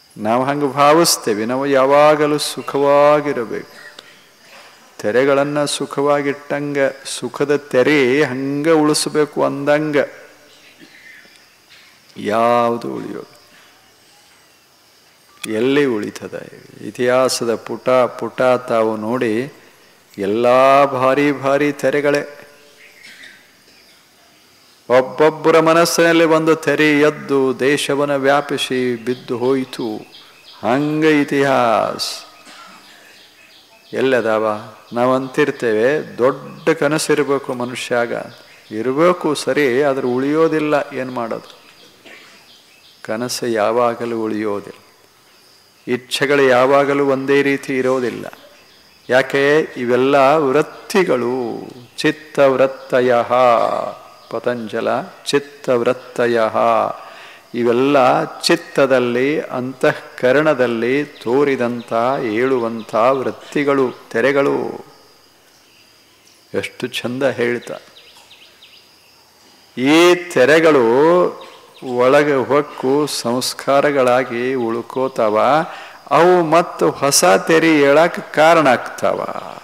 ನಾವು ಹಂಗೆ ಭಾವಿಸ್ತೇವೆ. ನಾವು ಯಾವಾಗಲೂ ಸುಖವಾಗಿರಬೇಕು. ತೆರೆಗಳನ್ನು ಸುಖವಾಗಿಟ್ಟಂಗ, ಸುಖದ ತೆರೆ ಹಂಗೆ ಉಳಿಸ್ಬೇಕು ಅಂದಂಗ ಯಾವುದು ಉಳಿಯೋದು? ಎಲ್ಲಿ ಉಳಿತದ? ಇತಿಹಾಸದ ಪುಟ ಪುಟ ತಾವು ನೋಡಿ, ಎಲ್ಲ ಭಾರಿ ಭಾರಿ ತೆರೆಗಳೇ. ಒಬ್ಬೊಬ್ಬರ ಮನಸ್ಸಿನಲ್ಲಿ ಒಂದು ತೆರೆ ಎದ್ದು ದೇಶವನ್ನು ವ್ಯಾಪಿಸಿ ಬಿದ್ದು ಹೋಯಿತು. ಹಂಗೆ ಇತಿಹಾಸ ಎಲ್ಲದಾವ? ನಾವು ಅಂತಿರ್ತೇವೆ ದೊಡ್ಡ ಕನಸಿರಬೇಕು ಮನುಷ್ಯಾಗ, ಇರಬೇಕು ಸರಿ, ಆದ್ರೆ ಉಳಿಯೋದಿಲ್ಲ. ಏನು ಮಾಡೋದು? ಕನಸು ಯಾವಾಗಲೂ ಉಳಿಯೋದಿಲ್ಲ. ಇಚ್ಛೆಗಳು ಯಾವಾಗಲೂ ಒಂದೇ ರೀತಿ ಇರೋದಿಲ್ಲ. ಯಾಕೆ? ಇವೆಲ್ಲ ವೃತ್ತಿಗಳು. ಚಿತ್ತವೃತ್ತಯ ಪತಂಜಲ ಚಿತ್ತವೃತ್ತಯ. ಇವೆಲ್ಲ ಚಿತ್ತದಲ್ಲಿ, ಅಂತಃಕರಣದಲ್ಲಿ ತೋರಿದಂಥ ಏಳುವಂಥ ವೃತ್ತಿಗಳು, ತೆರೆಗಳು. ಎಷ್ಟು ಚಂದ ಹೇಳ್ತಾ. ಈ ತೆರೆಗಳು ಒಳಗೆ ಹೊಕ್ಕು ಸಂಸ್ಕಾರಗಳಾಗಿ ಉಳ್ಕೋತಾವ. ಅವು ಮತ್ತು ಹೊಸ ತೆರೆ ಹೇಳಕ್ಕೆ ಕಾರಣ ಆಗ್ತಾವ.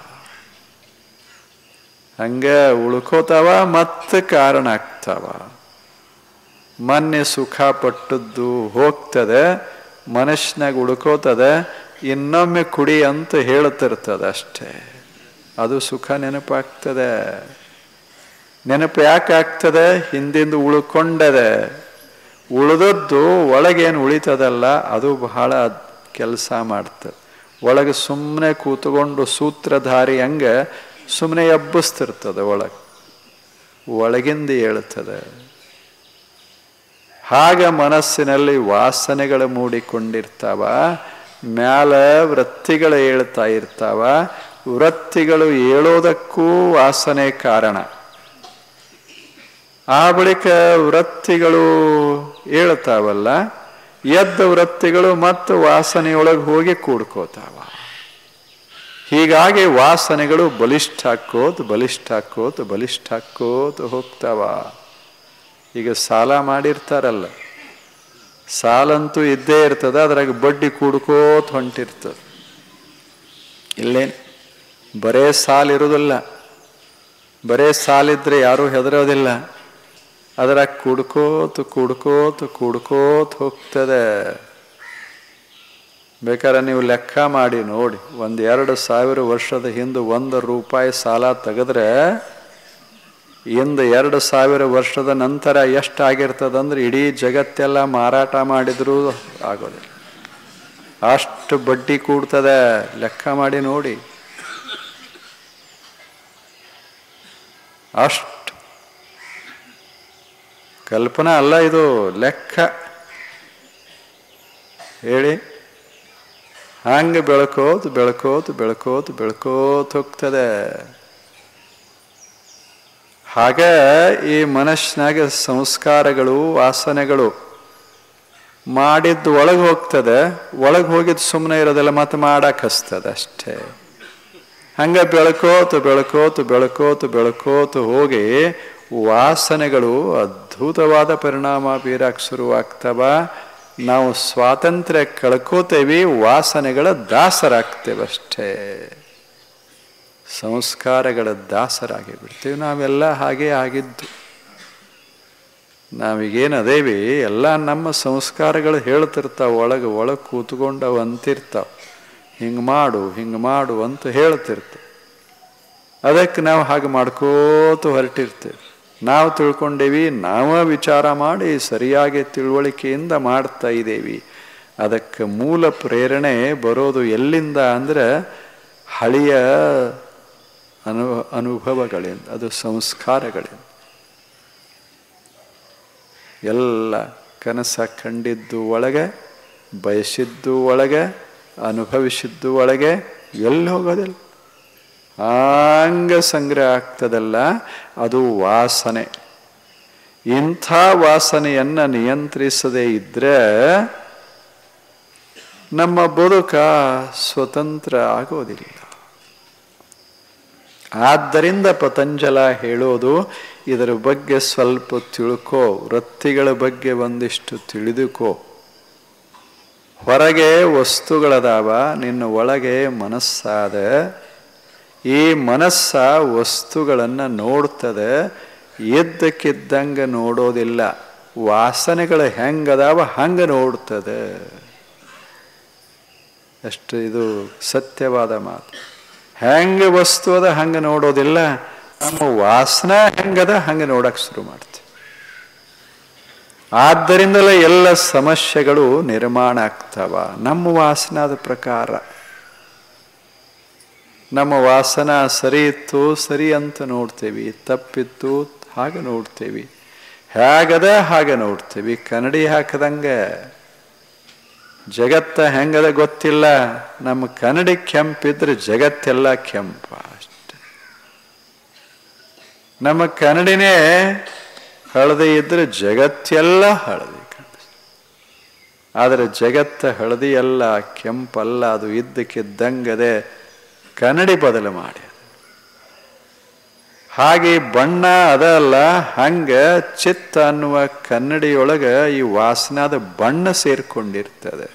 ಹಂಗೆ ಉಳ್ಕೋತಾವ ಮತ್ತು ಕಾರಣ ಆಗ್ತಾವ. ಮೊನ್ನೆ ಸುಖ ಪಟ್ಟದ್ದು ಹೋಗ್ತದೆ, ಮನಸ್ಸಿನಾಗ ಉಳ್ಕೋತದೆ, ಇನ್ನೊಮ್ಮೆ ಕುಡಿ ಅಂತ ಹೇಳ್ತಿರ್ತದೆ ಅಷ್ಟೇ. ಅದು ಸುಖ ನೆನಪಾಗ್ತದೆ. ನೆನಪು ಯಾಕೆ ಆಗ್ತದೆ? ಹಿಂದಿಂದ ಉಳ್ಕೊಂಡದೆ. ಉಳಿದದ್ದು ಒಳಗೇನು ಉಳಿತದಲ್ಲ, ಅದು ಬಹಳ ಕೆಲಸ ಮಾಡ್ತದೆ. ಒಳಗೆ ಸುಮ್ಮನೆ ಕೂತ್ಕೊಂಡು ಸೂತ್ರಧಾರಿ ಹಂಗೆ ಸುಮ್ಮನೆ ಎಬ್ಬಿಸ್ತಿರ್ತದೆ. ಒಳಗಿಂದ ಹೇಳ್ತದೆ. ಹಾಗ ಮನಸ್ಸಿನಲ್ಲಿ ವಾಸನೆಗಳು ಮೂಡಿಕೊಂಡಿರ್ತಾವ. ಮ್ಯಾಲ ವೃತ್ತಿಗಳು ಹೇಳ್ತಾ ಇರ್ತಾವ. ವೃತ್ತಿಗಳು ಹೇಳೋದಕ್ಕೂ ವಾಸನೆ ಕಾರಣ. ಆ ಬಳಿಕ ವೃತ್ತಿಗಳು ಹೇಳ್ತಾವಲ್ಲ, ಎದ್ದ ವೃತ್ತಿಗಳು ಮತ್ತು ವಾಸನೆಯೊಳಗೆ ಹೋಗಿ ಕೂಡ್ಕೋತಾವ. ಹೀಗಾಗಿ ವಾಸನೆಗಳು ಬಲಿಷ್ಠ ಹಾಕೋತ ಹೋಗ್ತಾವ. ಈಗ ಸಾಲ ಮಾಡಿರ್ತಾರಲ್ಲ, ಸಾಲಂತೂ ಇದ್ದೇ ಇರ್ತದೆ, ಅದ್ರಾಗ ಬಡ್ಡಿ ಕೂಡ್ಕೋತ ಹೊಂಟಿರ್ತದೆ. ಇಲ್ಲೇನು ಬರೇ ಸಾಲಿರೋದಿಲ್ಲ. ಬರೇ ಸಾಲಿದ್ರೆ ಯಾರೂ ಹೆದರೋದಿಲ್ಲ. ಅದ್ರಾಗ ಕೂಡ್ಕೋತ ಹೋಗ್ತದೆ. ಬೇಕಾದ್ರೆ ನೀವು ಲೆಕ್ಕ ಮಾಡಿ ನೋಡಿ. 1,000 ವರ್ಷದ ಹಿಂದೆ ₹1 ಸಾಲ ತೆಗೆದ್ರೆ ಇಂದು 2,000 ವರ್ಷದ ನಂತರ ಎಷ್ಟಾಗಿರ್ತದಂದ್ರೆ ಇಡೀ ಜಗತ್ತೆಲ್ಲ ಮಾರಾಟ ಮಾಡಿದ್ರೂ ಆಗೋದಿಲ್ಲ. ಅಷ್ಟು ಬಡ್ಡಿ ಕೂಡ್ತದೆ. ಲೆಕ್ಕ ಮಾಡಿ ನೋಡಿ. ಅಷ್ಟು ಕಲ್ಪನಾ ಅಲ್ಲ, ಇದು ಲೆಕ್ಕ ಹೇಳಿ. ಹಂಗೆ ಬೆಳ್ಕೋತ ಹೋಗ್ತದೆ. ಹಾಗೆ ಈ ಮನಸ್ಸಿನಾಗ ಸಂಸ್ಕಾರಗಳು, ವಾಸನೆಗಳು ಮಾಡಿದ್ದು ಒಳಗೆ ಹೋಗ್ತದೆ. ಒಳಗೆ ಹೋಗಿದ್ದು ಸುಮ್ಮನೆ ಇರೋದೆಲ್ಲ ಮತ್ತೆ ಮಾಡಕ್ಕೆ ಹಸ್ತದೆ ಅಷ್ಟೇ. ಹಂಗೆ ಬೆಳ್ಕೋತ ಹೋಗಿ ವಾಸನೆಗಳು ಅದ್ಭುತವಾದ ಪರಿಣಾಮ ಬೀರಕ್ಕೆ ಶುರುವಾಗ್ತವ. ನಾವು ಸ್ವಾತಂತ್ರ್ಯ ಕಳ್ಕೋತೇವಿ, ವಾಸನೆಗಳ ದಾಸರಾಗ್ತೇವೆ ಅಷ್ಟೇ. ಸಂಸ್ಕಾರಗಳ ದಾಸರಾಗಿ ಬಿಡ್ತೇವೆ. ನಾವೆಲ್ಲ ಹಾಗೆ ಆಗಿದ್ದು. ನಾವೀಗೇನು ಅದೇವಿ ಎಲ್ಲ ನಮ್ಮ ಸಂಸ್ಕಾರಗಳು ಹೇಳ್ತಿರ್ತಾವೆ. ಒಳಗೆ ಕೂತ್ಕೊಂಡವು ಅಂತಿರ್ತಾವೆ. ಹಿಂಗೆ ಮಾಡು ಅಂತ ಹೇಳ್ತಿರ್ತಾವೆ. ಅದಕ್ಕೆ ನಾವು ಹಾಗೆ ಮಾಡ್ಕೋತ ಹೊರಟಿರ್ತೇವೆ. ನಾವು ತಿಳ್ಕೊಂಡೇವಿ, ನಾವೇ ವಿಚಾರ ಮಾಡಿ ಸರಿಯಾಗಿ ತಿಳುವಳಿಕೆಯಿಂದ ಮಾಡ್ತಾ ಇದ್ದೇವೆ. ಅದಕ್ಕೆ ಮೂಲ ಪ್ರೇರಣೆ ಬರೋದು ಎಲ್ಲಿಂದ ಅಂದರೆ ಹಳೆಯ ಅನುಭವಗಳಿಂದ, ಅದು ಸಂಸ್ಕಾರಗಳಿಂದ. ಎಲ್ಲ ಕನಸ ಕಂಡಿದ್ದು ಒಳಗೆ, ಬಯಸಿದ್ದು ಒಳಗೆ, ಅನುಭವಿಸಿದ್ದು ಒಳಗೆ, ಎಲ್ಲಿ ಹೋಗೋದಿಲ್ಲ. ಹಂಗ ಸಂಗ್ರಹ ಆಗ್ತದಲ್ಲ, ಅದು ವಾಸನೆ. ಇಂಥ ವಾಸನೆಯನ್ನು ನಿಯಂತ್ರಿಸದೇ ಇದ್ರೆ ನಮ್ಮ ಬದುಕ ಸ್ವತಂತ್ರ ಆಗೋದಿಲ್ಲ. ಆದ್ದರಿಂದ ಪತಂಜಲ ಹೇಳೋದು, ಇದರ ಬಗ್ಗೆ ಸ್ವಲ್ಪ ತಿಳ್ಕೋ, ವೃತ್ತಿಗಳ ಬಗ್ಗೆ ಒಂದಿಷ್ಟು ತಿಳಿದುಕೋ. ಹೊರಗೆ ವಸ್ತುಗಳದಾವ, ನಿನ್ನ ಒಳಗೆ ಮನಸ್ಸಾದ. ಈ ಮನಸ್ಸ ವಸ್ತುಗಳನ್ನು ನೋಡ್ತದೆ, ಇದ್ದಕ್ಕಿದ್ದಂಗೆ ನೋಡೋದಿಲ್ಲ. ವಾಸನೆಗಳು ಹೆಂಗದಾವ ಹಂಗೆ ನೋಡ್ತದೆ. ಅಷ್ಟು ಇದು ಸತ್ಯವಾದ ಮಾತು. ಹೆಂಗೆ ವಸ್ತು ಅದ ಹಂಗೆ ನೋಡೋದಿಲ್ಲ, ನಮ್ಮ ವಾಸನೆ ಹೆಂಗದ ಹಂಗೆ ನೋಡಕ್ಕೆ ಶುರು ಮಾಡ್ತೀವಿ. ಆದ್ದರಿಂದಲೇ ಎಲ್ಲ ಸಮಸ್ಯೆಗಳು ನಿರ್ಮಾಣ ಆಗ್ತಾವ ನಮ್ಮ ವಾಸನಾದ ಪ್ರಕಾರ. ನಮ್ಮ ವಾಸನ ಸರಿ ಇತ್ತು ಸರಿ ಅಂತ ನೋಡ್ತೇವಿ, ತಪ್ಪಿತ್ತು ಹಾಗೆ ನೋಡ್ತೇವಿ, ಹೇಗದ ಹಾಗೆ ನೋಡ್ತೇವಿ. ಕನ್ನಡಿ ಹಾಕದಂಗೆ ಜಗತ್ತ ಹೆಂಗದ ಗೊತ್ತಿಲ್ಲ, ನಮ್ಮ ಕನ್ನಡಿ ಕೆಂಪಿದ್ರೆ ಜಗತ್ತೆಲ್ಲ ಕೆಂಪ ಅಷ್ಟೆ. ನಮ್ಮ ಕನ್ನಡಿನೇ ಹಳದಿ ಇದ್ರೆ ಜಗತ್ತೆಲ್ಲ ಹಳದಿ ಕಾಣಿಸ್ತದೆ. ಆದರೆ ಜಗತ್ತ ಹಳದಿ ಅಲ್ಲ, ಕೆಂಪಲ್ಲ, ಅದು ಇದ್ದಕ್ಕಿದ್ದಂಗದೆ ಕನ್ನಡಿ ಬದಲು ಮಾಡಿ. ಹಾಗೆ ಬಣ್ಣ ಅದಲ್ಲ, ಹಂಗ ಚಿತ್ತ ಅನ್ನುವ ಕನ್ನಡಿಯೊಳಗೆ ಈ ವಾಸನಾದ ಬಣ್ಣ ಸೇರ್ಕೊಂಡಿರ್ತದೆ.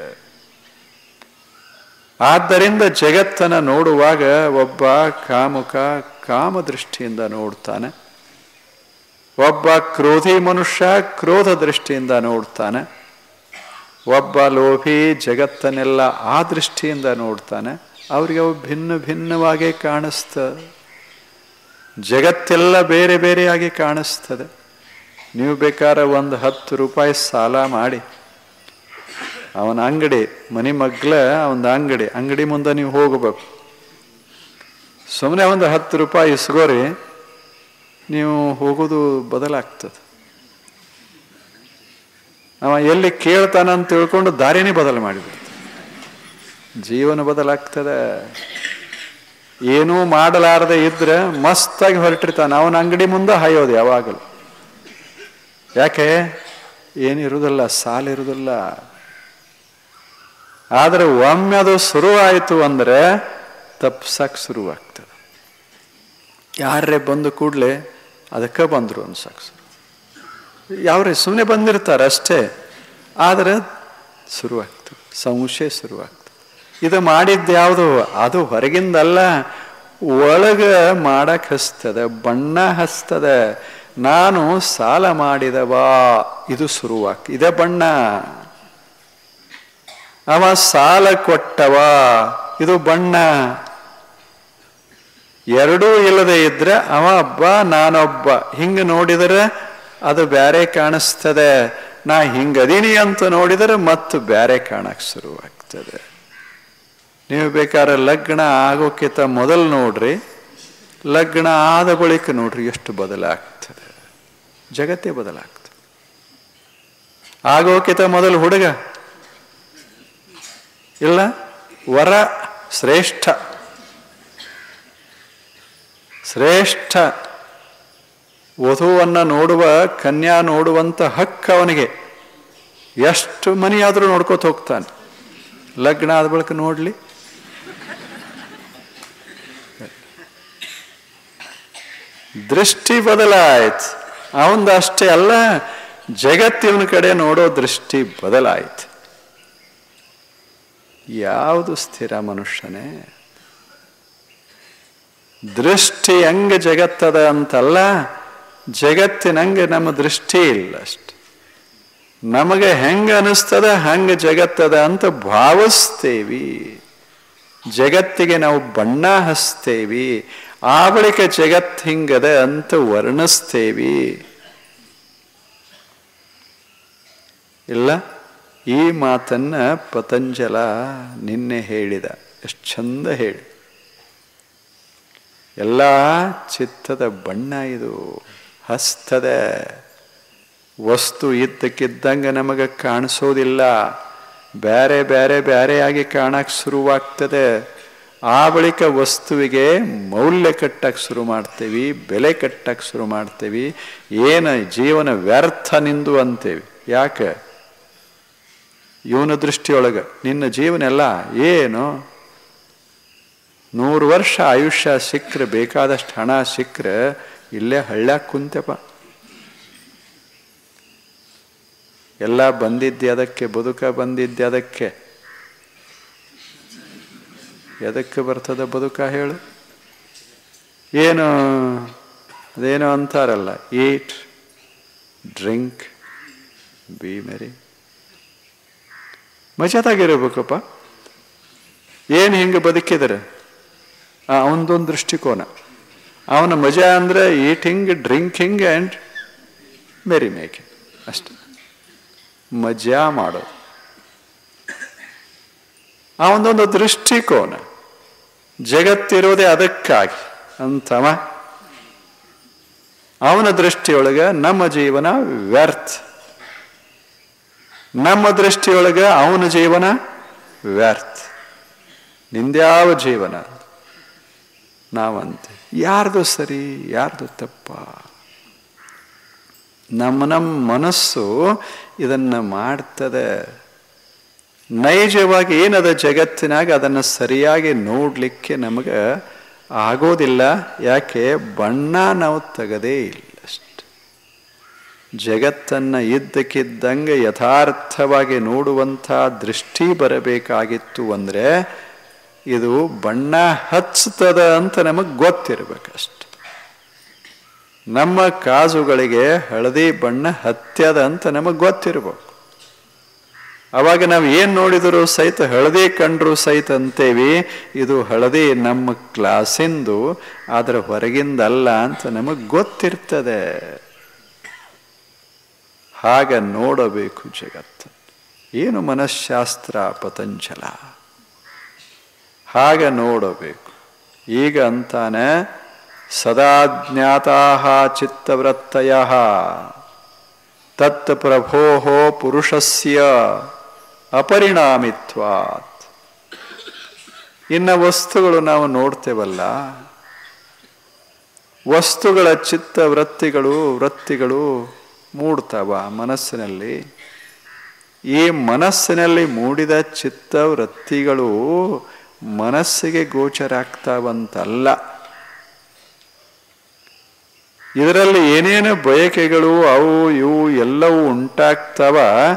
ಆದ್ದರಿಂದ ಜಗತ್ತನ್ನು ನೋಡುವಾಗ ಒಬ್ಬ ಕಾಮುಕ ಕಾಮದೃಷ್ಟಿಯಿಂದ ನೋಡ್ತಾನೆ, ಒಬ್ಬ ಕ್ರೋಧಿ ಮನುಷ್ಯ ಕ್ರೋಧ ದೃಷ್ಟಿಯಿಂದ ನೋಡ್ತಾನೆ, ಒಬ್ಬ ಲೋಭಿ ಜಗತ್ತನ್ನೆಲ್ಲ ಆ ದೃಷ್ಟಿಯಿಂದ ನೋಡ್ತಾನೆ. ಅವ್ರಿಗೆ ಅವು ಭಿನ್ನ ಭಿನ್ನವಾಗಿ ಕಾಣಿಸ್ತದೆ. ಜಗತ್ತೆಲ್ಲ ಬೇರೆ ಬೇರೆಯಾಗಿ ಕಾಣಿಸ್ತದೆ. ನೀವು ಬೇಕಾದ್ರೆ ಒಂದು 10 ರೂಪಾಯಿ ಸಾಲ ಮಾಡಿ ಅವನ ಅಂಗಡಿ ಮನೆ ಮಗ್ಲ ಅವನ ಅಂಗಡಿ ಮುಂದೆ ನೀವು ಹೋಗಬೇಕು. ಸುಮ್ಮನೆ ಒಂದು 10 ರೂಪಾಯಿ ಇಸ್ಗೋರಿ, ನೀವು ಹೋಗೋದು ಬದಲಾಗ್ತದೆ. ಅವ ಎಲ್ಲಿ ಕೇಳ್ತಾನಂತ ತಿಳ್ಕೊಂಡು ದಾರಿನೇ ಬದಲು ಮಾಡಿಬಿಡ್ತಾನೆ. ಜೀವನ ಬದಲಾಗ್ತದೆ. ಏನೂ ಮಾಡಲಾರದೆ ಇದ್ರೆ ಮಸ್ತಾಗಿ ಹೊರಟಿರ್ತಾನೆ, ಅವನ ಅಂಗಡಿ ಮುಂದೆ ಹಾಯೋದು ಯಾವಾಗಲೂ. ಯಾಕೆ? ಏನಿರುವುದಿಲ್ಲ, ಸಾಲಿರುವುದಿಲ್ಲ. ಆದರೆ ಒಮ್ಮೆ ಅದು ಶುರುವಾಯಿತು ಅಂದರೆ ತಪ್ಸಕ್ಕೆ ಶುರುವಾಗ್ತದೆ. ಯಾರೇ ಬಂದು ಕೂಡಲೇ ಅದಕ್ಕೆ ಬಂದರು ಅನ್ಸಕ್ಕೆ ಶುರು. ಯಾವ್ರೇ ಸುಮ್ಮನೆ ಬಂದಿರ್ತಾರೆ ಅಷ್ಟೇ, ಆದರೆ ಶುರುವಾಗ್ತದೆ, ಸಂಶಯ ಶುರುವಾಗ್ತದೆ. ಇದು ಮಾಡಿದ್ದು ಯಾವುದು? ಅದು ಹೊರಗಿಂದಲ್ಲ, ಒಳಗೆ ಮಾಡಕ್ಕೆ ಹಸ್ತದೆ, ಬಣ್ಣ ಹಸ್ತದೆ. ನಾನು ಸಾಲ ಮಾಡಿದವಾ, ಇದು ಶುರುವಾಗ್ತದೆ, ಇದೇ ಬಣ್ಣ. ಅವ ಸಾಲ ಕೊಟ್ಟವ, ಇದು ಬಣ್ಣ. ಎರಡೂ ಇಲ್ಲದೆ ಇದ್ರೆ ಅವ ಒಬ್ಬ ನಾನೊಬ್ಬ ಹಿಂಗೆ ನೋಡಿದರೆ ಅದು ಬೇರೆ ಕಾಣಿಸ್ತದೆ. ನಾ ಹಿಂಗದೀನಿ ಅಂತ ನೋಡಿದರೆ ಮತ್ತು ಬೇರೆ ಕಾಣಕ್ಕೆ ಶುರುವಾಗ್ತದೆ. ನೀವು ಬೇಕಾದ್ರೆ ಲಗ್ನ ಆಗೋಕ್ಕಿಂತ ಮೊದಲು ನೋಡ್ರಿ, ಲಗ್ನ ಆದ ಬಳಿಕ ನೋಡ್ರಿ ಎಷ್ಟು ಬದಲಾಗ್ತದೆ. ಜಗತ್ತೇ ಬದಲಾಗ್ತದೆ. ಆಗೋಕ್ಕಿಂತ ಮೊದಲು ಹುಡುಗ ಇಲ್ಲ, ವರ ಶ್ರೇಷ್ಠ ಶ್ರೇಷ್ಠ ವಧುವನ್ನು ನೋಡುವ, ಕನ್ಯಾ ನೋಡುವಂಥ ಹಕ್ಕು ಅವನಿಗೆ. ಎಷ್ಟು ಮನೆಯಾದರೂ ನೋಡ್ಕೋತ ಹೋಗ್ತಾನೆ. ಲಗ್ನ ಆದ ಬಳಿಕ ನೋಡ್ಲಿ, ದೃಷ್ಟಿ ಬದಲಾಯ್ತು. ಅವಂದು ಅಷ್ಟೇ ಅಲ್ಲ, ಜಗತ್ತಿನ ಕಡೆ ನೋಡೋ ದೃಷ್ಟಿ ಬದಲಾಯ್ತು. ಯಾವುದು ಸ್ಥಿರ ಮನುಷ್ಯನೇ? ದೃಷ್ಟಿ ಹಂಗೆ ಜಗತ್ತದ ಅಂತಲ್ಲ, ಜಗತ್ತಿನಂಗೆ ನಮ್ಮ ದೃಷ್ಟಿ ಇಲ್ಲ ಅಷ್ಟೆ. ನಮಗೆ ಹೆಂಗೆ ಅನಿಸ್ತದ ಹಂಗೆ ಜಗತ್ತದ ಅಂತ ಭಾವಿಸ್ತೇವಿ. ಜಗತ್ತಿಗೆ ನಾವು ಬಣ್ಣ ಹಚ್ತೇವಿ, ಆ ಬಳಿಕ ಜಗತ್ತು ಹಿಂಗದ ಅಂತ ವರ್ಣಿಸ್ತೇವಿ. ಇಲ್ಲ, ಈ ಮಾತನ್ನ ಪತಂಜಲ ನಿನ್ನೆ ಹೇಳಿದ, ಎಷ್ಟು ಚಂದ ಹೇಳಿ. ಎಲ್ಲ ಚಿತ್ತದ ಬಣ್ಣ ಇದು, ಹಸ್ತದ ವಸ್ತು ಇದ್ದಕ್ಕಿದ್ದಂಗೆ ನಮಗೆ ಕಾಣಿಸೋದಿಲ್ಲ, ಬೇರೆ ಬೇರೆ ಬೇರೆಯಾಗಿ ಕಾಣಕ್ಕೆ ಶುರುವಾಗ್ತದೆ. ಆ ಬಳಿಕ ವಸ್ತುವಿಗೆ ಮೌಲ್ಯ ಕಟ್ಟಕ್ಕೆ ಶುರು ಮಾಡ್ತೇವಿ, ಬೆಲೆ ಕಟ್ಟಕ್ಕೆ ಶುರು ಮಾಡ್ತೇವಿ. ಏನು ಜೀವನ ವ್ಯರ್ಥ ನಿಂದು ಅಂತೇವಿ. ಯಾಕೆ? ಇವನ ದೃಷ್ಟಿಯೊಳಗೆ ನಿನ್ನ ಜೀವನ ಎಲ್ಲ ಏನು? 100 ವರ್ಷ ಆಯುಷ್ಯ ಸಿಕ್ಕರೆ, ಬೇಕಾದಷ್ಟು ಹಣ ಸಿಕ್ಕರೆ ಇಲ್ಲೇ ಹಳ್ಳ್ಯಾಗ ಕುಂತೆಪ್ಪ. ಎಲ್ಲ ಬಂದಿದ್ದೆ ಅದಕ್ಕೆ, ಬದುಕ ಬಂದಿದ್ದೆ ಅದಕ್ಕೆ. ಎದಕ್ಕೆ ಬರ್ತದೆ ಬದುಕ ಹೇಳು? ಏನು ಅದೇನೋ ಅಂತಾರಲ್ಲ, ಈಟ್ ಡ್ರಿಂಕ್ ಬಿ ಮೆರಿ. ಮಜಾದಾಗಿರಬೇಕಪ್ಪ. ಏನು ಹಿಂಗೆ ಬದುಕಿದರೆ ಅವನದೊಂದು ದೃಷ್ಟಿಕೋನ. ಅವನ ಮಜಾ ಅಂದರೆ eating drinking and merry making ಅಷ್ಟೆ. ಮಜಾ ಮಾಡೋದು ಅವನದೊಂದು ದೃಷ್ಟಿಕೋನ. ಜಗತ್ತಿರೋದೇ ಅದಕ್ಕಾಗಿ ಅಂತವ. ಅವನ ದೃಷ್ಟಿಯೊಳಗೆ ನಮ್ಮ ಜೀವನ ವ್ಯರ್ಥ, ನಮ್ಮ ದೃಷ್ಟಿಯೊಳಗೆ ಅವನ ಜೀವನ ವ್ಯರ್ಥ. ನಿಂದ್ಯಾವ ಜೀವನ ನಾವಂತೆ. ಯಾರ್ದು ಸರಿ ಯಾರ್ದು ತಪ್ಪ? ನಮ್ಮ ಮನಸ್ಸು ಇದನ್ನು ಮಾಡ್ತದೆ. ನೈಜವಾಗಿ ಏನದ ಜಗತ್ತಿನಾಗ ಅದನ್ನು ಸರಿಯಾಗಿ ನೋಡಲಿಕ್ಕೆ ನಮಗೆ ಆಗೋದಿಲ್ಲ. ಯಾಕೆ? ಬಣ್ಣ ನಾವು ತೆಗದೇ ಇಲ್ಲ ಅಷ್ಟೆ. ಜಗತ್ತನ್ನು ಇದ್ದಕ್ಕಿದ್ದಂಗೆ ಯಥಾರ್ಥವಾಗಿ ನೋಡುವಂಥ ದೃಷ್ಟಿ ಬರಬೇಕಾಗಿತ್ತು ಅಂದರೆ ಇದು ಬಣ್ಣ ಹಚ್ಚತದ ಅಂತ ನಮಗೆ ಗೊತ್ತಿರಬೇಕಷ್ಟೆ. ನಮ್ಮ ಕಾಜುಗಳಿಗೆ ಹಳದಿ ಬಣ್ಣ ಹತ್ಯದ ಅಂತ ನಮಗೆ ಗೊತ್ತಿರ್ಬೇಕು. ಅವಾಗ ನಾವು ಏನು ನೋಡಿದರೂ ಸಹಿತ ಹಳದಿ ಕಂಡ್ರು ಸಹಿತ ಅಂತೇವಿ ಇದು ಹಳದಿ ನಮ್ಮ ಕ್ಲಾಸಿಂದು, ಆದರೆ ಹೊರಗಿಂದಲ್ಲ ಅಂತ ನಮಗೆ ಗೊತ್ತಿರ್ತದೆ. ಹಾಗೆ ನೋಡಬೇಕು ಜಗತ್ತು. ಏನು ಮನಃಶಾಸ್ತ್ರ ಪತಂಜಲ ಹಾಗೆ ನೋಡಬೇಕು. ಈಗ ಅಂತಾನೆ ಸದಾ ಜ್ಞಾತಾಃ ಚಿತ್ತವೃತ್ತಯಃ ತತ್ ಪ್ರಭೋಃ ಪುರುಷಸ್ಯ ಅಪರಿಣಾಮಿತ್ವಾತ್. ಇನ್ನು ವಸ್ತುಗಳು ನಾವು ನೋಡ್ತೇವಲ್ಲ, ವಸ್ತುಗಳ ವೃತ್ತಿಗಳು ಮೂಡ್ತಾವ ಮನಸ್ಸಿನಲ್ಲಿ. ಈ ಮನಸ್ಸಿನಲ್ಲಿ ಮೂಡಿದ ಚಿತ್ತವೃತ್ತಿಗಳು ಮನಸ್ಸಿಗೆ ಗೋಚರ ಆಗ್ತಾವಂತಲ್ಲ. ಇದರಲ್ಲಿ ಏನೇನು ಬಯಕೆಗಳು ಅವು ಇವು ಎಲ್ಲವೂ ಉಂಟಾಗ್ತಾವ.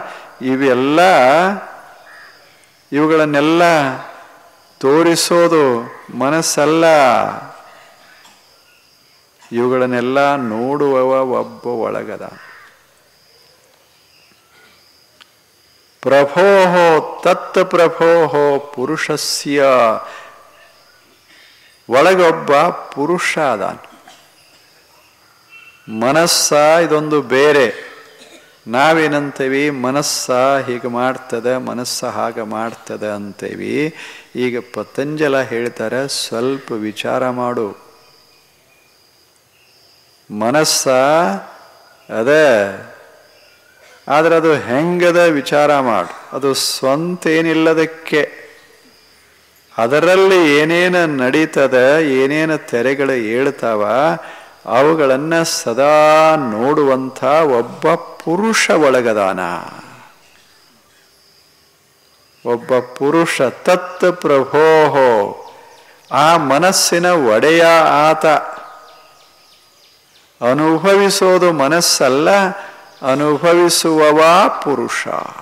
ಇವುಗಳನ್ನೆಲ್ಲ ತೋರಿಸೋದು ಮನಸ್ಸಲ್ಲ. ಇವುಗಳನ್ನೆಲ್ಲ ನೋಡುವವ ಒಬ್ಬ ಒಳಗದ. ಪ್ರಭೋಹೋ ತತ್ ಪ್ರಭೋಹೋ ಪುರುಷಸ್ಯ. ಒಳಗೊಬ್ಬ ಪುರುಷ ಅದಾನ. ಮನಸ್ಸ ಇದೊಂದು ಬೇರೆ. ನಾವೇನಂತೇವಿ? ಮನಸ್ಸ ಹೀಗೆ ಮಾಡ್ತದೆ, ಮನಸ್ಸ ಹಾಗೆ ಮಾಡ್ತದೆ ಅಂತೇವಿ. ಈಗ ಪತಂಜಲ ಹೇಳ್ತಾರೆ, ಸ್ವಲ್ಪ ವಿಚಾರ ಮಾಡು. ಮನಸ್ಸ ಅದೇ, ಆದ್ರೆ ಅದು ಹೆಂಗದ ವಿಚಾರ ಮಾಡು. ಅದು ಸ್ವಂತ ಏನಿಲ್ಲದಕ್ಕೆ ಅದರಲ್ಲಿ ಏನೇನು ನಡೀತದೆ, ಏನೇನು ತೆರೆಗಳು ಏಳ್ತಾವ ಅವುಗಳನ್ನು ಸದಾ ನೋಡುವಂಥ ಒಬ್ಬ ಪುರುಷ ಒಳಗದಾನ. ಒಬ್ಬ ಪುರುಷ ತತ್ ಪ್ರಭೋಹೋ. ಆ ಮನಸ್ಸಿನ ಒಡೆಯ ಆತ. ಅನುಭವಿಸೋದು ಮನಸ್ಸಲ್ಲ, ಅನುಭವಿಸುವವ ಪುರುಷ.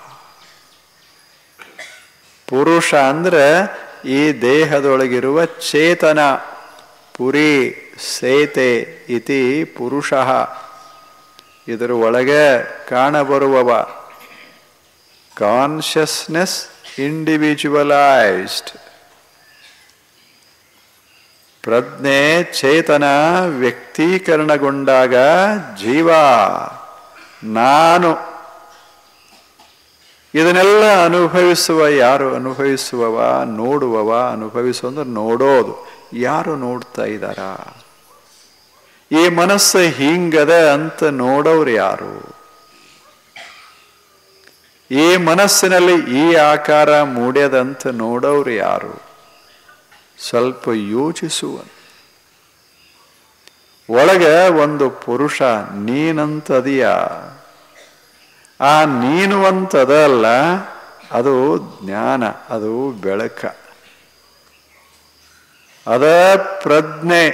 ಪುರುಷ ಅಂದ್ರೆ ಈ ದೇಹದೊಳಗಿರುವ ಚೇತನ. ಪುರಿ ಸೇತೆ ಇತಿ ಪುರುಷ. ಇದರ ಒಳಗೆ ಕಾಣಬರುವವ. Consciousness individualised. ಪ್ರಜ್ಞೆ ಚೇತನ ವ್ಯಕ್ತೀಕರಣಗೊಂಡಾಗ ಜೀವ ನಾನು. ಇದನ್ನೆಲ್ಲ ಅನುಭವಿಸುವ ಯಾರು? ಅನುಭವಿಸುವವ, ನೋಡುವವ. ಅನುಭವಿಸುವ ಅಂದ್ರೆ ನೋಡೋದು. ಯಾರು ನೋಡ್ತಾ ಇದ್ದಾರ? ಈ ಮನಸ್ಸು ಹಿಂಗದ ಅಂತ ನೋಡೋರು ಯಾರು? ಈ ಮನಸ್ಸಿನಲ್ಲಿ ಈ ಆಕಾರ ಮೂಡ್ಯದಂತ ನೋಡೋರು ಯಾರು? ಸ್ವಲ್ಪ ಯೋಚಿಸುವ. ಒಳಗೆ ಒಂದು ಪುರುಷ ನೀನಂತದೀಯ. ಆ ನೀನು ಅಂತದಲ್ಲ, ಅದು ಜ್ಞಾನ, ಅದು ಬೆಳಕ, ಅದ ಪ್ರಜ್ಞೆ.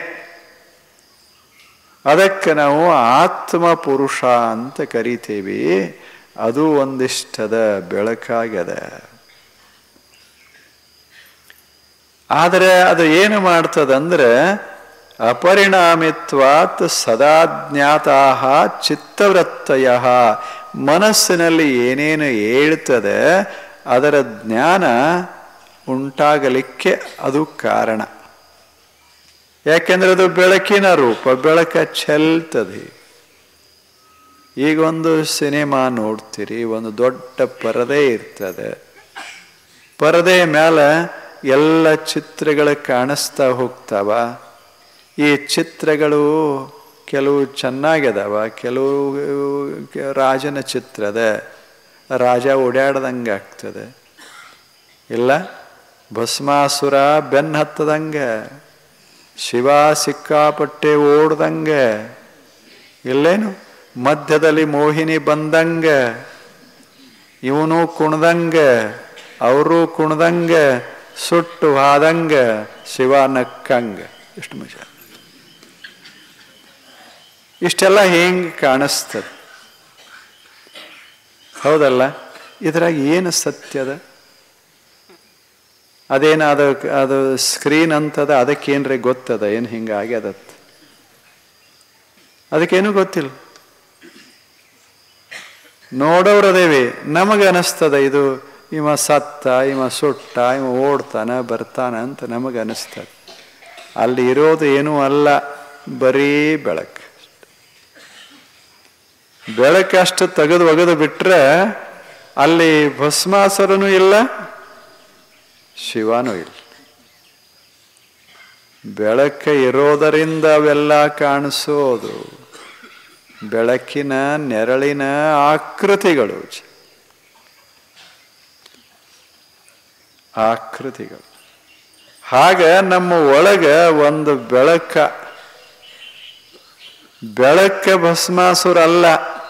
ಅದಕ್ಕೆ ನಾವು ಆತ್ಮ ಪುರುಷ ಅಂತ ಕರಿತೀವಿ. ಅದು ಒಂದಿಷ್ಟದ ಬೆಳಕಾಗ್ಯದ. ಆದರೆ ಅದು ಏನು ಮಾಡ್ತದಂದ್ರೆ ಅಪರಿಣಾಮಿತ್ವಾತ್ ಸದಾಜ್ಞಾತಾ ಚಿತ್ತವೃತ್ತಯ, ಮನಸ್ಸಿನಲ್ಲಿ ಏನೇನು ಹೇಳ್ತದೆ ಅದರ ಜ್ಞಾನ ಉಂಟಾಗಲಿಕ್ಕೆ ಅದು ಕಾರಣ. ಯಾಕೆಂದ್ರೆ ಅದು ಬೆಳಕಿನ ರೂಪ, ಬೆಳಕ ಚೆಲ್ತದೆ. ಈಗ ಒಂದು ಸಿನಿಮಾ ನೋಡ್ತೀರಿ, ಒಂದು ದೊಡ್ಡ ಪರದೆ ಇರ್ತದೆ, ಪರದೆಯ ಮೇಲೆ ಎಲ್ಲ ಚಿತ್ರಗಳು ಕಾಣಿಸ್ತಾ ಹೋಗ್ತಾವ. ಈ ಚಿತ್ರಗಳು ಕೆಲವು ಚೆನ್ನಾಗಿದಾವ, ಕೆಲವು ರಾಜನ ಚಿತ್ರದ ರಾಜ ಓಡಾಡ್ದಂಗೆ ಆಗ್ತದೆ, ಇಲ್ಲ ಭಸ್ಮಾಸುರ ಬೆನ್ನ ಹತ್ತದಂಗೆ, ಶಿವ ಸಿಕ್ಕಾಪಟ್ಟೆ ಓಡ್ದಂಗೆ, ಇಲ್ಲೇನು ಮಧ್ಯದಲ್ಲಿ ಮೋಹಿನಿ ಬಂದಂಗೆ, ಇವನು ಕುಣ್ದಂಗೆ ಅವರು ಕುಣ್ದಂಗೆ, ಸುಟ್ಟು ಹಾದಂಗೆ, ಶಿವ ನಕ್ಕಂಗೆ. ಎಷ್ಟು ಮಜಾ! ಇಷ್ಟೆಲ್ಲ ಹೆಂಗೆ ಕಾಣಿಸ್ತದೆ, ಹೌದಲ್ಲ? ಇದ್ರಾಗ ಏನು ಸತ್ಯದ? ಅದೇನು ಅದು ಸ್ಕ್ರೀನ್ ಅಂತದ, ಅದಕ್ಕೇನ್ರಿ ಗೊತ್ತದ ಏನು ಹಿಂಗಾಗ್ಯದತ್? ಅದಕ್ಕೇನು ಗೊತ್ತಿಲ್ಲ. ನೋಡೋರದೇವಿ, ನಮಗೆ ಅನಿಸ್ತದ ಇದು ಇವ ಸತ್ತ, ಇವ ಸುಟ್ಟ, ಇವ ಓಡ್ತಾನ ಬರ್ತಾನ ಅಂತ ನಮಗೆ ಅನಿಸ್ತದೆ. ಅಲ್ಲಿ ಇರೋದು ಏನೂ ಅಲ್ಲ, ಬರೀ ಬೆಳಕು. ಬೆಳಕಷ್ಟು ಒಗೆದು ಬಿಟ್ರೆ ಅಲ್ಲಿ ಭಸ್ಮಾಸುರನೂ ಇಲ್ಲ, ಶಿವನೂ ಇಲ್ಲ. ಬೆಳಕ ಇರೋದರಿಂದ ಅವೆಲ್ಲ ಕಾಣಿಸೋದು. ಬೆಳಕಿನ ನೆರಳಿನ ಆಕೃತಿಗಳು, ಆಕೃತಿಗಳು. ಹಾಗೆ ನಮ್ಮ ಒಳಗೆ ಒಂದು ಬೆಳಕ ಭಸ್ಮಾಸುರ ಅಲ್ಲ.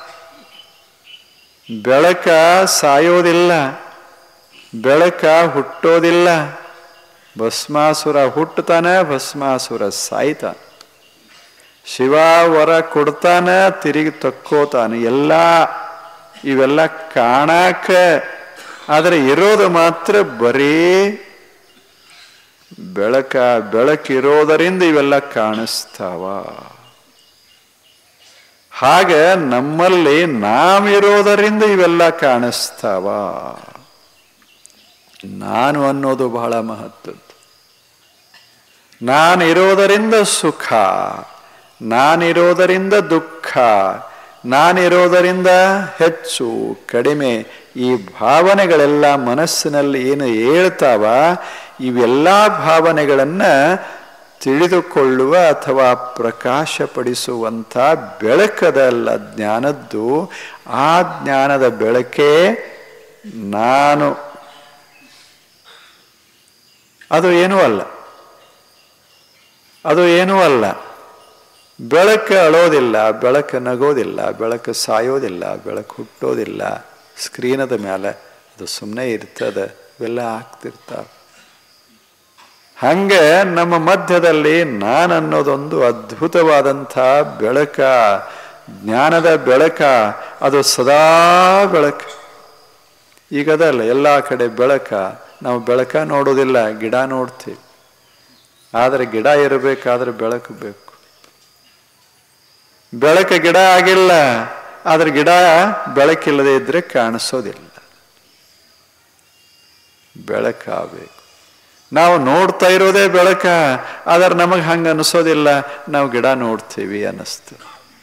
ಬೆಳಕ ಸಾಯೋದಿಲ್ಲ, ಬೆಳಕ ಹುಟ್ಟೋದಿಲ್ಲ. ಭಸ್ಮಾಸುರ ಹುಟ್ಟತಾನೆ, ಭಸ್ಮಾಸುರ ಸಾಯ್ತಾನೆ. ಶಿವ ವರ ಕೊಡ್ತಾನೆ, ತಿರುಗಿ ತಕ್ಕೋತಾನೆ. ಇವೆಲ್ಲ ಕಾಣಾಕ, ಆದರೆ ಇರೋದು ಮಾತ್ರ ಬರೀ ಬೆಳಕಿರೋದರಿಂದ ಇವೆಲ್ಲ ಕಾಣಿಸ್ತಾವ. ಹಾಗೆ ನಮ್ಮಲ್ಲಿ ನಾವಿರೋದರಿಂದ ಇವೆಲ್ಲ ಕಾಣಿಸ್ತಾವ. ನಾನು ಅನ್ನೋದು ಬಹಳ ಮಹತ್ವದ್ದು. ನಾನಿರೋದರಿಂದ ಸುಖ, ನಾನಿರೋದರಿಂದ ದುಃಖ, ನಾನಿರೋದರಿಂದ ಹೆಚ್ಚು ಕಡಿಮೆ, ಈ ಭಾವನೆಗಳೆಲ್ಲ ಮನಸ್ಸಿನಲ್ಲಿ ಏನು ಹೇಳ್ತಾವ, ಇವೆಲ್ಲ ಭಾವನೆಗಳನ್ನು ತಿಳಿದುಕೊಳ್ಳುವ ಅಥವಾ ಪ್ರಕಾಶಪಡಿಸುವಂಥ ಬೆಳಕದಲ್ಲ ಜ್ಞಾನದ್ದು. ಆ ಜ್ಞಾನದ ಬೆಳಕೇ ನಾನು. ಅದು ಏನೂ ಅಲ್ಲ, ಅದು ಏನೂ ಅಲ್ಲ. ಬೆಳಕು ಅಳೋದಿಲ್ಲ, ಬೆಳಕು ನಗೋದಿಲ್ಲ, ಬೆಳಕು ಸಾಯೋದಿಲ್ಲ, ಬೆಳಕು ಹುಟ್ಟೋದಿಲ್ಲ. ಸ್ಕ್ರೀನದ ಮೇಲೆ ಅದು ಸುಮ್ಮನೆ ಇರ್ತದೆ, ಇವೆಲ್ಲ ಆಗ್ತಿರ್ತಾವೆ. ಹಂಗೆ ನಮ್ಮ ಮಧ್ಯದಲ್ಲಿ ನಾನನ್ನೋದೊಂದು ಅದ್ಭುತವಾದಂಥ ಬೆಳಕ, ಜ್ಞಾನದ ಬೆಳಕ. ಅದು ಸದಾ ಬೆಳಕು. ಈಗದಲ್ಲ, ಎಲ್ಲ ಕಡೆ ಬೆಳಕ. ನಾವು ಬೆಳಕ ನೋಡೋದಿಲ್ಲ, ಗಿಡ ನೋಡ್ತೀವಿ. ಆದರೆ ಗಿಡ ಇರಬೇಕಾದ್ರೆ ಬೆಳಕು ಬೇಕು. ಬೆಳಕು ಗಿಡ ಆಗಿಲ್ಲ, ಆದರೆ ಗಿಡ ಬೆಳಕಿಲ್ಲದೆ ಇದ್ರೆ ಕಾಣಿಸೋದಿಲ್ಲ. ಬೆಳಕಾಗಬೇಕು. ನಾವು ನೋಡ್ತಾ ಇರೋದೇ ಬೆಳಕ, ಆದರೆ ನಮಗೆ ಹಂಗೆ ಅನಿಸೋದಿಲ್ಲ, ನಾವು ಗಿಡ ನೋಡ್ತೀವಿ ಅನ್ನಿಸ್ತದೆ.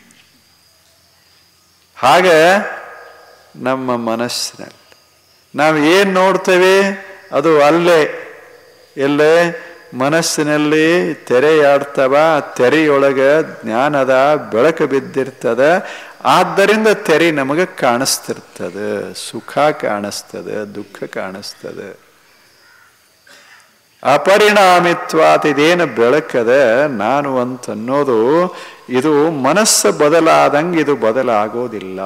ಹಾಗೆ ನಮ್ಮ ಮನಸ್ಸಿನಲ್ಲಿ ನಾವು ಏನು ನೋಡ್ತೇವೆ ಅದು ಅಲ್ಲೇ, ಎಲ್ಲೇ ಮನಸ್ಸಿನಲ್ಲಿ ತೆರೆಯಾಡ್ತವ. ತೆರೆಯೊಳಗೆ ಜ್ಞಾನದ ಬೆಳಕು ಬಿದ್ದಿರ್ತದೆ. ಆದ್ದರಿಂದ ತೆರೆ ನಮಗೆ ಕಾಣಿಸ್ತಿರ್ತದೆ. ಸುಖ ಕಾಣಿಸ್ತದೆ, ದುಃಖ ಕಾಣಿಸ್ತದೆ. ಅಪರಿಣಾಮಿತ್ವಾತ್, ಇದೇನು ಬೆಳಕದ ನಾನು ಅಂತನ್ನೋದು, ಇದು ಮನಸ್ಸು ಬದಲಾದಂಗೆ ಇದು ಬದಲಾಗೋದಿಲ್ಲ.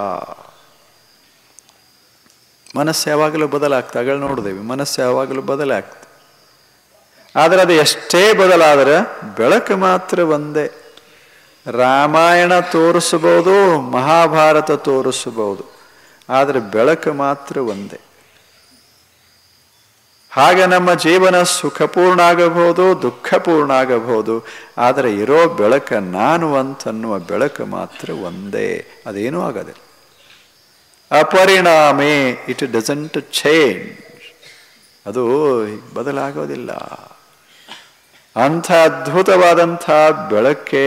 ಮನಸ್ಸು ಯಾವಾಗಲೂ ಬದಲಾಗ್ತದೆ. ಆಗ ನೋಡಿದೇವಿ, ಮನಸ್ಸು ಯಾವಾಗಲೂ ಬದಲಾಗ್ತದೆ. ಆದರೆ ಅದು ಎಷ್ಟೇ ಬದಲಾದರೆ ಬೆಳಕು ಮಾತ್ರ ಒಂದೇ. ರಾಮಾಯಣ ತೋರಿಸಬಹುದು, ಮಹಾಭಾರತ ತೋರಿಸಬಹುದು, ಆದರೆ ಬೆಳಕು ಮಾತ್ರ ಒಂದೇ. ಹಾಗೆ ನಮ್ಮ ಜೀವನ ಸುಖಪೂರ್ಣ ಆಗಬಹುದು, ದುಃಖಪೂರ್ಣ ಆಗಬಹುದು. ಆದರೆ ಇರೋ ಬೆಳಕ ನಾನು ಅಂತನ್ನುವ ಬೆಳಕು ಮಾತ್ರ ಒಂದೇ, ಅದೇನೂ ಆಗೋದಿಲ್ಲ. ಅಪರಿಣಾಮೇ, ಇಟ್ ಡಸಂಟ್ ಚೇಂಜ್, ಅದು ಬದಲಾಗೋದಿಲ್ಲ. ಅಂಥ ಅದ್ಭುತವಾದಂಥ ಬೆಳಕೇ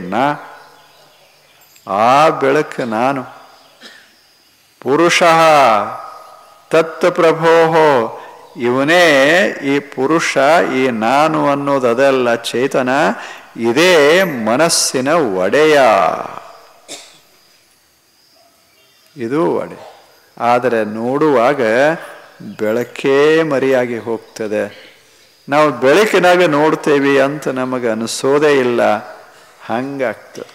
ಆ ಬೆಳಕು ನಾನು. ಪುರುಷಃ ತತ್ ಪ್ರಭೋಹೋ, ಇವನೇ ಈ ಪುರುಷ, ಈ ನಾನು ಅನ್ನೋದು ಅದಲ್ಲ, ಚೇತನ, ಇದೇ ಮನಸ್ಸಿನ ಒಡೆಯ, ಇದು ಒಡೆ. ಆದರೆ ನೋಡುವಾಗ ಬೆಳಕೇ ಮರೆಯಾಗಿ ಹೋಗ್ತದೆ. ನಾವು ಬೆಳಕಿನಾಗ ನೋಡ್ತೇವೆ ಅಂತ ನಮಗೆ ಅನಿಸೋದೇ ಇಲ್ಲ, ಹಂಗಾಗ್ತದೆ.